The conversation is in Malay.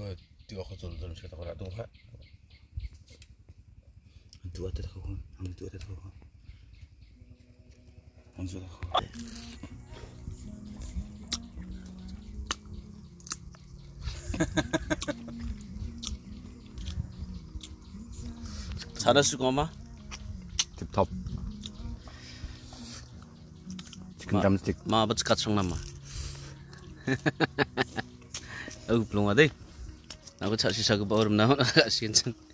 Tiga aku tu dalam cerita aku nak tunggu pak. Hantu ada tak kau? Hantu ada tak kau? Hantu ada kau? Sana suka mah? Tip top. Chicken drumstick. Ma baca kacang nama. Aku belum ada. Aku cak sisa ke bawah rumah nak kasih